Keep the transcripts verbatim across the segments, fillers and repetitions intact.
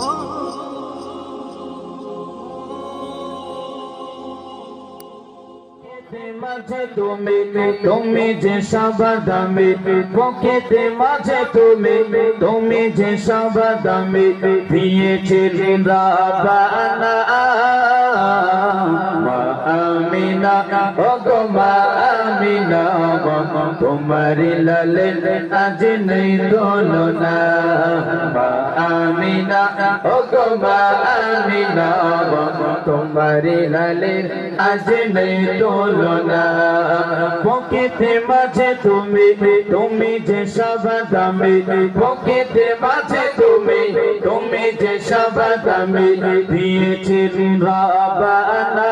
মাঝে তুমি তুমি যে সবাদামি পকেটে মাঝে তুমি তুমি যে সবাদামি দিয়েছিলেন রাব্বানা মা আমিনা ও গো মা আমিনা তোমার লালে আজ নেই দোলনা মা আমিনা ও গো মা আমিনা তোমার লালে আজ নেই দোলনা পকেটে মাঝে তুমি তুমি যে সবাদামি পকেটে মাঝে তুমি তুমি যে সবাদামি দিয়েছিলেন রাব্বানা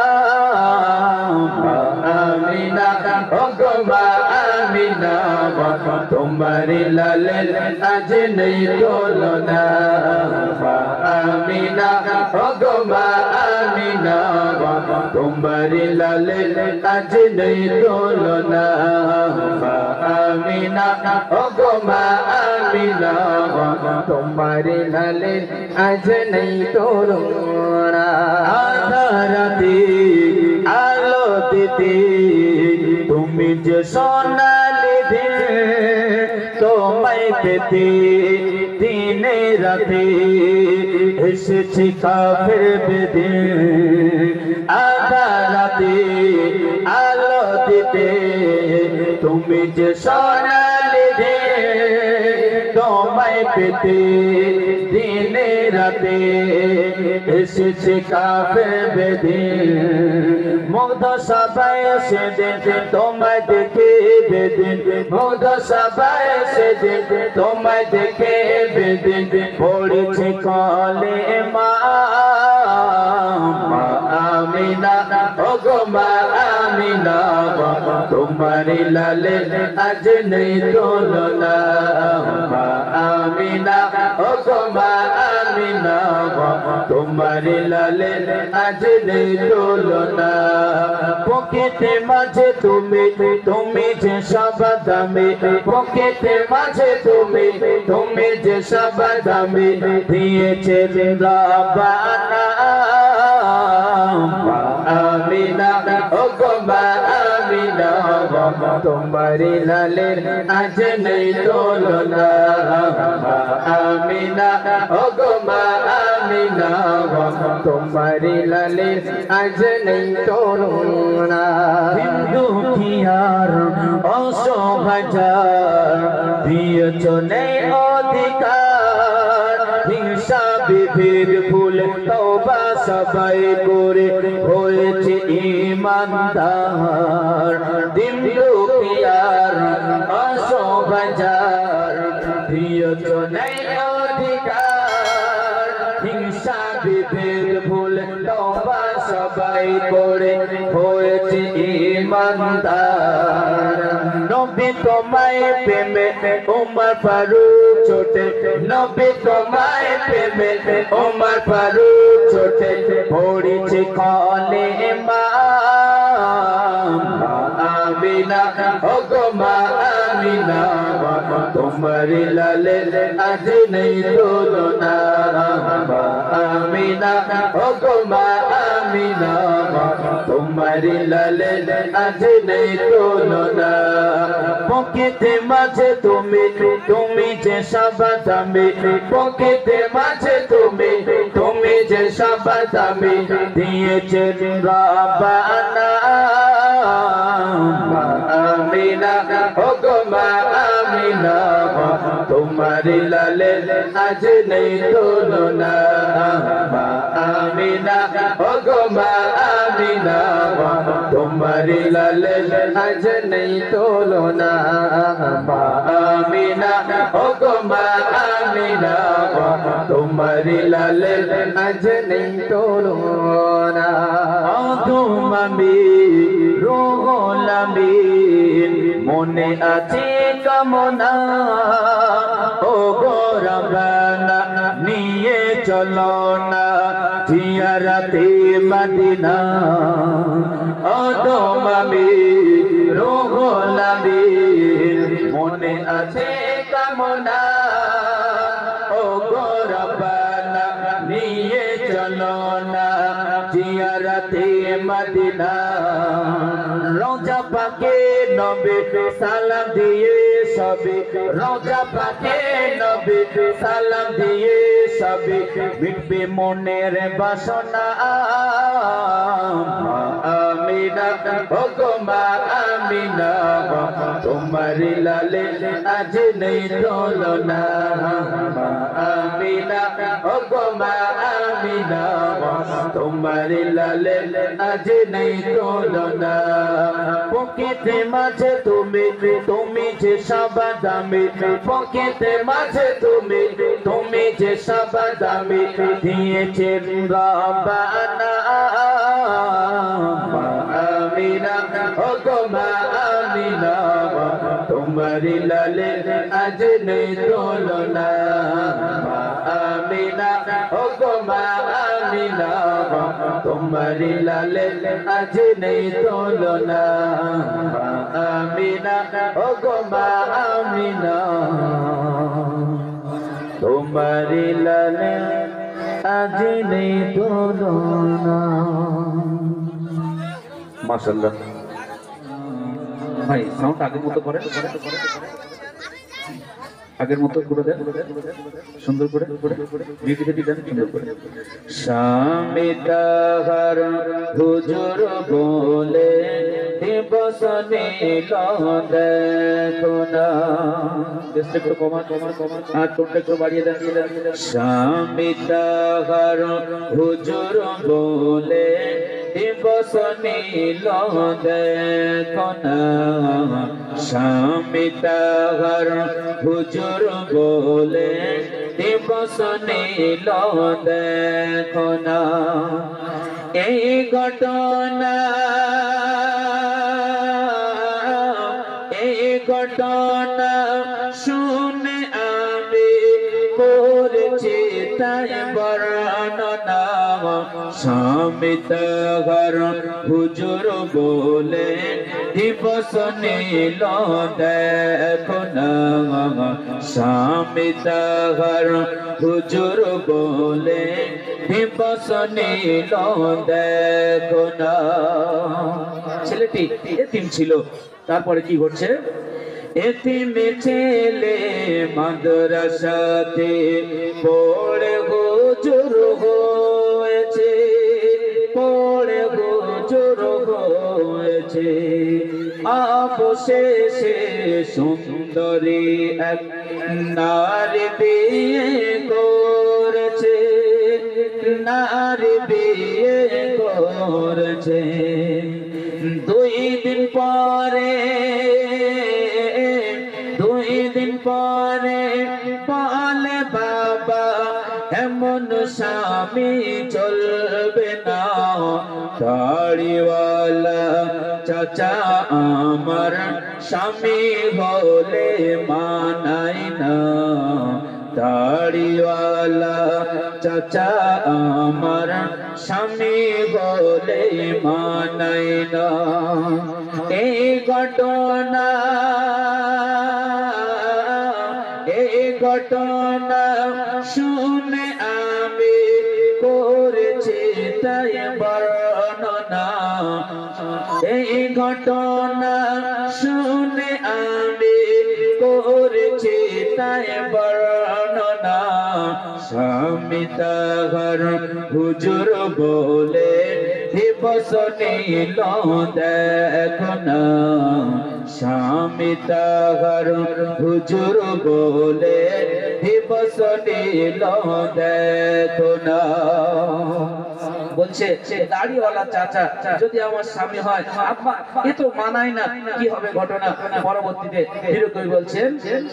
মা আমিনা ও গো মা আমিনা তোমার লালে আজ নেই দোলনা মা আমিনা ও গো মা আমিনা তোমার লালে আজ নেই দোলনা মা আমিনা ও গো মা আমিনা তোমার লালে আজ নেই দোলনা আধারাতে আলো দিতে তুমি যে সোনালি দিন তোমায় পেতে দিনে রাতে এসেছি কাফের বেদিন আধারাতে আলো দিতে তুমি যে সোনালি দিন তোমায় পেতে দিনে রাতে এসেছি কাফের বেদিন মুগ্ধ সবাই এসে দিন তোমায় দেখে বেদিন মুগ্ধ সবাই এসে দিন তোমায় দেখে বেদিন পড়েছে কলেমা মা আমিনা ও গো মা আমিনা তোমার লালে আজ নেই দোলনা মা আমিনা ও গো মা আমিনা তোমার লালে আজ নেই দোলনা পকেটে মাঝে তুমি তুমি যে সবাদামি পকেটে মাঝে তুমি তুমি যে সবাদামি দিয়েছিলেন রাব্বানা মা আমিনা ও গো মা আমিনা তোমার লালে আজ নেই দোলনা মা আমিনা ও গো মা আমিনা তোমার লালে আজ নেই দোলনা হিন্দু কিয়ার অসহায় দিয়েছ নেই অধিকার হিংসা বিভেদ ভুল তওবা সবাই করে হয়েছে ঈমানদার হিন্দু কিয়ার অসহায় দিয়েছ নেই অধিকার হিংসা বিভেদ ভুল তওবা সবাই করে হয়েছে ঈমানদার নবী তোমায় প্রেমে ওমর ফারুক ছোটে নবী তোমায় প্রেমে ওমর ফারুক ছোটে পড়েছে কলেমা মা আমিনা ও গো মা আমিনা তোমার লালে আজ নেই দোলনা মা আমিনা ও গো মা আমিনা তোমার লালে আজ নেই দোলনা পকেটে মাঝে তুমি তুমি যে সবাদামি পকেটে মাঝে তুমি তুমি যে সবাদামি দিয়েছিলেন রাব্বানা মা আমিনা ও গো মা আমিনা তোমার লালে আজ নেই দোলনা মা আমিনা ও গো মা আমিনা তোমার লালে আজ নেই দোলনা মা আমিনা ও গো মা আমিনা তোমার লালে আজ নেই দোলনা তুমি রোলামি মনে আছে কামনা ও গো রাব্বানা নিয়ে চলো না জিয়ারতে মদিনা ও তুমি রোলামি মনে আছে কামনা ও গো রাব্বানা চলো না জিয়ারতে মদিনা রওজা পাকে নবী সালাম দিয়ে সবে রওজা পাকে নবী সালাম দিয়ে সবে মিটবে মনের বাসনা আমিনা ও গো মা আমিনা তোমার লালে আজ নেই তুলনা আমিনা ও গো মা আমিনা তোমার লালে আজ নেই তুলনা পকেটে মাঝে তুমি তুমি যে সবাদামি পকেটে মাঝে তুমি তুমি যে সবাদামি দিয়েছে রব্বানা আমিনা ও গো মা আমিনা তোমার লালে আজ নেই তুলনা আমিনা ও গো মা আমিনা তোমার লালে আজ নেই তুলনা আমিনা ও গো মা আমিনা তোমার লালে আজ নেই তুলনা। মাশাআল্লাহ ভাই সাউন্ড আগের মতো করে আগের মতো করে দেন সুন্দর করে বিউটিফুলি দেন সুন্দর করে স্বামী তাহার হুজুর বলে দিবস নীল দেখো না জাস্ট একটু কমা কমা কমা আর টোনটা একটু বাড়িয়ে দেন স্বামী তাহার হুজুর বলে দিবস নীল দেখো না স্বামী তাহার হুজুর বলে দিবস নীল দেখো না এই ঘটনা এই ঘটনা শুনে আমি করেছি তাই বর্ণনা স্বামী তাহার হুজুর বলে দিবস নীল দেখো না স্বামী তাহার হুজুর বলে দিবস নীল দেখো না। ছেলেটি এতিম ছিল, তারপরে কি ঘটছে? এতিম ছেলে মাদ্রাসাতে পড়ে হুজুর হয়েছে পড়ে হুজুর হয়েছে অবশেষে সুন্দরী এক নারী বিয়ে করেছে নারী বিয়ে করেছে দুই দিন পরে দুই দিন পরে বলে বাবা এমন স্বামী চলবে না দাড়িওয়ালা চাচা আমার স্বামী হলে মানাই না দাড়িওয়ালা চাচা আমার স্বামী বলে মানাই না। এই ঘটনা এই ঘটনা শুনে আমি করেছি তাই বর্ণনা এই ঘটনা শুনে আমি করেছি তাই বর্ণনা স্বামী তাহার হুজুর বলে দিবস নীল দেখো না স্বামী তাহার হুজুর বলে দিবস নীল দেখো না। বলছে দাড়িওয়ালা চাচা যদি আমার স্বামী হয় আব্বা এ তো মানায় না, কি হবে ঘটনা? পরবর্তীতে হিরোকবি বলছেন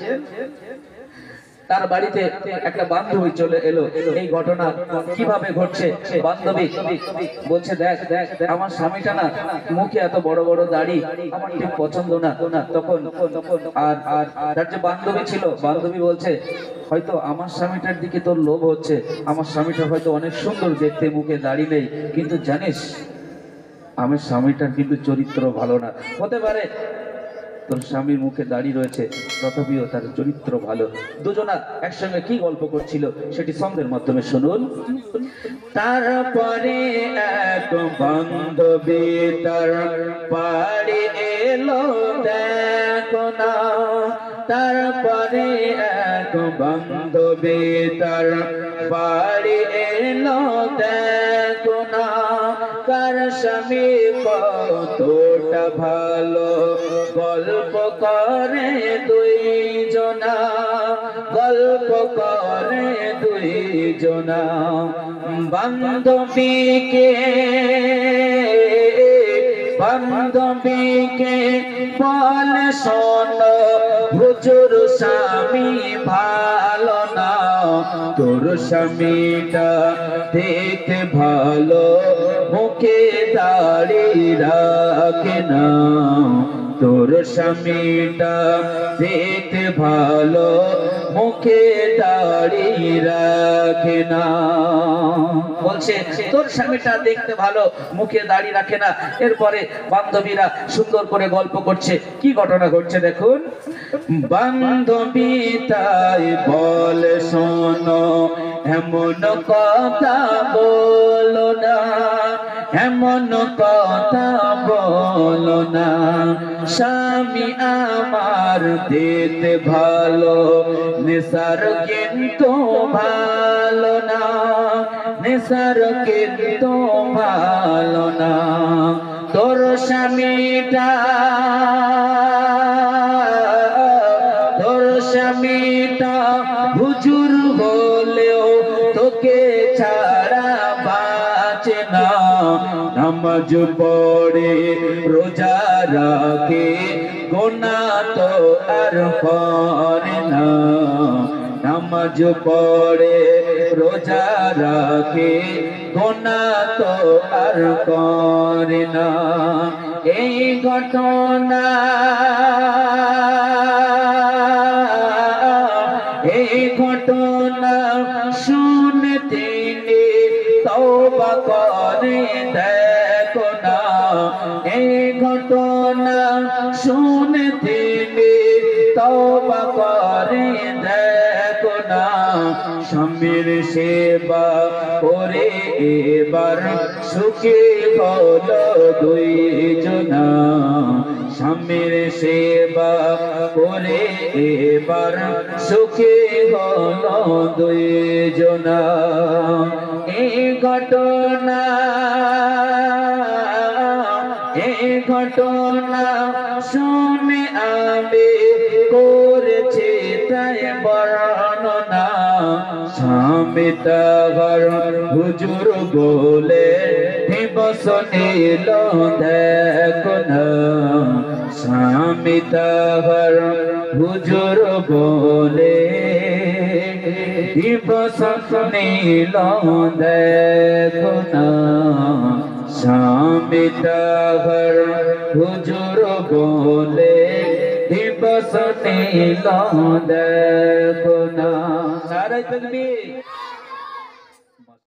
তার বাড়িতে একটা বান্ধবী চলে এলো। এই ঘটনা কিভাবে ঘটছে? বান্ধবী বলছে দেখ দেখ আমার স্বামীটা না মুখে এত বড় বড় দাড়ি আমার ঠিক পছন্দ না। তখন আর আর তার যে বান্ধবী ছিল বান্ধবী বলছে হয়তো আমার স্বামীটার দিকে তোর লোভ হচ্ছে, আমার স্বামীটা হয়তো অনেক সুন্দর দেখতে, মুখে দাড়ি নেই, কিন্তু জানিস আমার স্বামীটার কিন্তু চরিত্র ভালো না। হতে পারে তোর স্বামীর মুখে দাড়ি রয়েছে, তথাপিও তার চরিত্র ভালো। দুজনা একসঙ্গে কি গল্প করছিল সেটি ছন্দের মাধ্যমে শুনুন। তারপরে এক বান্ধবী তার বাড়ি এলো দেখো না, তারপরে এক বান্ধবী তার বাড়ি এলো দেখো না, কার স্বামী কতটা ভালো গল্প করে দুই জনা, গল্প করে দুই জনা। বান্ধবীকে বান্ধবীকে বলে শোনো হুজুর স্বামী ভালো না, তোর স্বামীটা দেখতে ভালো মুখে দাড়ি রাখে না, তোর স্বামীটা দেখতে ভালো মুখে দাড়ি রাখে না। বলছে তোর স্বামীটা দেখতে ভালো মুখে দাড়ি রাখে না। এরপরে বান্ধবীরা সুন্দর করে গল্প করছে, কি ঘটনা ঘটছে দেখুন। বান্ধবী তাই বলে শোনো এমন কথা বলো না, এমন কথা বলো না, স্বামী আমার দেখতে ভালো নেশার কিন্তু ভালো না, নেশার কিন্তু ভালো না, তোর স্বামীটা তোর স্বামীটা হুজুর হলেও তোকে ছাড়া বাঁচে না, নামাজ পড়ে রোজা রাখে গোনা তো আর করে না, নামাজ পড়ে রোজা রাখে গোনা তো আর করে না। এই ঘটনা এই ঘটনা শুনে তিনি তওবা করে দেখো না, এই ঘটনা শুনে তিনি তওবা করে দেখো না, স্বামীর সেবা করে এবার সুখী হলো দুই জনা, স্বামীর সেবা করে এবার সুখী হলো দুই জনা। এই ঘটনা এই ঘটনা শুনে আমি করেছি তাই বর্ণনা, স্বামী তাহার হুজুর বলে দিবস নিল দেখো না, স্বামী তাহার হুজুর বলে দিবস নিল দেখো না, স্বামী তাহার হুজুর বলে দিবস নিল দেখো না। নারায়ে তাকবীর।